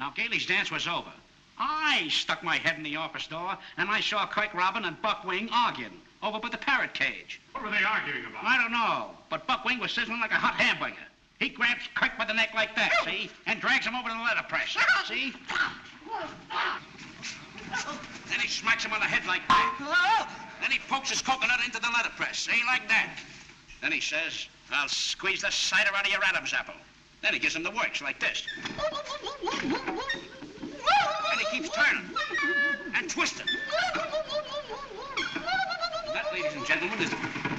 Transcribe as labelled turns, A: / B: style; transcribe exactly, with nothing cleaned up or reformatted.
A: Now, Gailey's dance was over. I stuck my head in the office door, and I saw Kirk Robin and Buck Wing arguing over by the parrot cage.
B: What were they arguing about?
A: I don't know, but Buck Wing was sizzling like a hot hamburger. He grabs Kirk by the neck like that, see? And drags him over to the letterpress, see? Then he smacks him on the head like that. Then he pokes his coconut into the letterpress, see? Like that. Then he says, I'll squeeze the cider out of your Adam's apple. Then he gives him the works like this. And he keeps turning and twisting. That, ladies and gentlemen, is